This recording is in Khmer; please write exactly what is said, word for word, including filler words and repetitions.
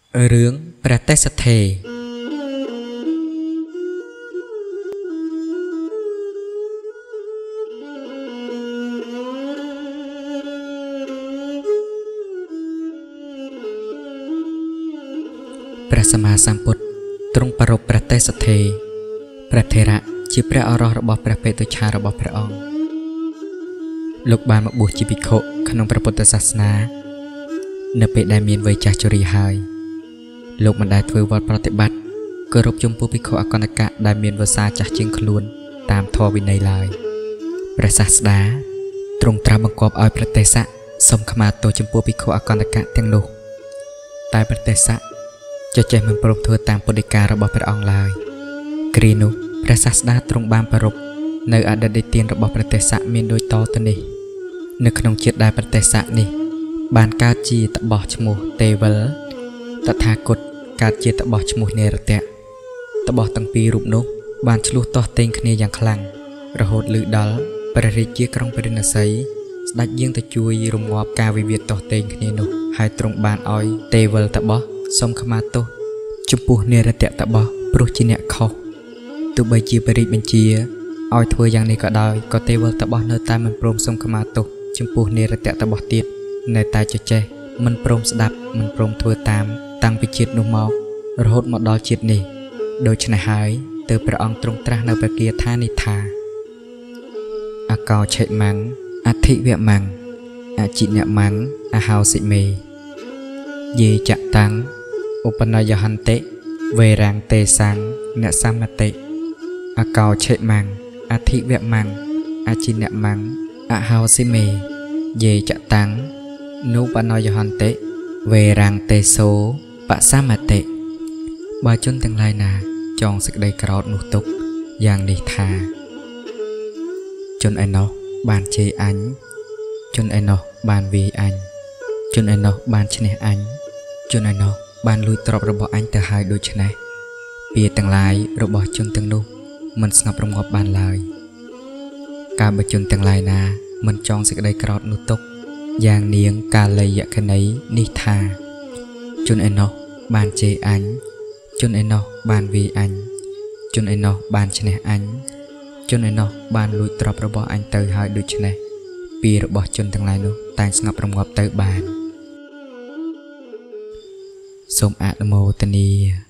រឿងព្រះទេសថេរព្រះសម្មាសម្ពុទ្ធទ្រង់ប្រារព្ធព្រះទេសថេរព្រះថេរៈជាព្រះអរោះរបស់ព្រះបេតុច្ឆារបស់ព្រះអង្គលោកបានមកបួសជាភិក្ខុក្នុងព្រះពុទ្ធសាសនានៅពេលដែលមានវ័យចាស់ជរាហើយលោកមិនដែលធ្វើវត្តប្រតិបត្តិគោរពចំពោះភិក្ខុអកណ្ដកៈដែលមានវស្សាចាស់ជាងខ្លួនតាមធម៌វិន័យឡើយព្រះសាស្តាទ្រង់ត្រាស់បង្គាប់ឲ្យព្រះទេសៈសូមខមាទោសចំពោះភិក្ខុអកណ្ដកៈទាំងនោះតែព្រះទេសៈចចេះមិនព្រមធ្វើតាមពុទ្ធដីការបស់ព្រះអង្គឡើយគ្រានោះព្រះសាស្តាទ្រង់បានប្រារព្ធនៅអតីតទានរបស់ព្រះទេសៈមានដូចតទៅនេះនៅក្នុងជាតិដែលព្រះទេសៈនេះបានកើតជាតបោះឈ្មោះទេវលតថាគតកើតជាតបោះឈ្មោះនេរតៈតបោះទាំងពីររូបនោះបានឆ្លោះទាស់ទែងគ្នាយ៉ាងខ្លាំងរហូតលឺដល់ព្រះរាជាក្រុងពារាណសីស្ដេចយាងទៅជួយរងាប់ការវិវាទទាស់ទែងគ្នានោះហើយទ្រង់បានឲ្យទេវលតបោះសូមខមាទោសចំពោះនេរតៈតបោះព្រោះជាអ្នកខុសទោះបីជាព្រះរាជបញ្ជាឲ្យធ្វើយ៉ាងនេះក៏ដោយក៏ទេវលតបោះនៅតែមិនព្រមសូមខមាទោសចំពោះនេរតៈតបោះទៀតនៅតែចចេះមិនព្រមស្ដាប់មិនព្រមធ្វើតាមតាំងពីជាតិនោះមករហូតមកដល់ជាតិនេះដូច្នេះហើយទើបព្រះអង្គទ្រង់ត្រាស់នៅព្រះគាថានេះថាអកោឆេម៉ាំងអធិវម៉ាំងអចិនម៉ាំងអហោសិមេយេចតាំងឧបនយហន្តិវេរាំងទេសੰអ្នកសមតិអកោឆេម៉ាំងអធិវម៉ាំងអចិនម៉ាំងអហោសិមេយេចតាំងនុបនយហន្តិវេរាំងទេសោបសមតិបើជនទាំងឡាយណាចងសេចក្តីក្រោធនោះទុកយ៉ាងនេះថាជនឯណោះបានជេរអញជនឯណោះបានវាយអញជនឯណោះបានឈ្នះអញជនឯណោះបានលួចទ្រព្យរបស់អញទៅហើយដូច្នេះពាក្យទាំងឡាយរបស់ជនទាំងនោះមិនស្ងប់រងាប់បានឡើយការបើជនទាំងឡាយណាមិនចងសេចក្តីក្រោធនោះទុកយ៉ាងនាងកាលីយក្ខណីនេះថាជនឯណោះបានជេរអញជនឯណោះបានវាយអញជនឯណោះបានឈ្នះអញជនឯណោះបានលួចទ្រព្យរបស់អញទៅហើយដូច្នេះពាក្យរបស់ជនទាំងឡាយនោះតែងស្ងប់រងាប់ទៅបានសូមអនុមោទនា